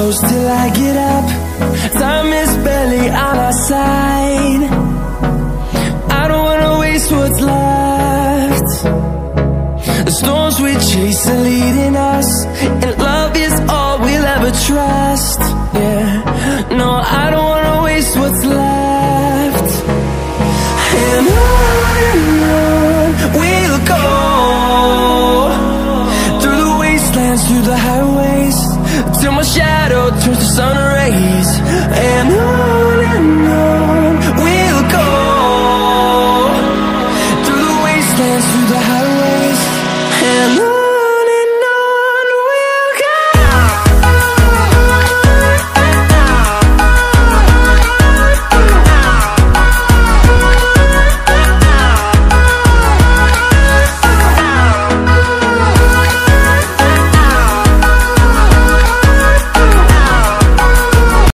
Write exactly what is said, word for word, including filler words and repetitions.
close till I get up. Time is barely on our side. I don't wanna waste what's left. The storms we chase are leading us, and love is all we'll ever trust. Yeah, no, I don't wanna waste what's left. And on and on we'll go, through the wastelands, through the highways, till my shadow turns to sun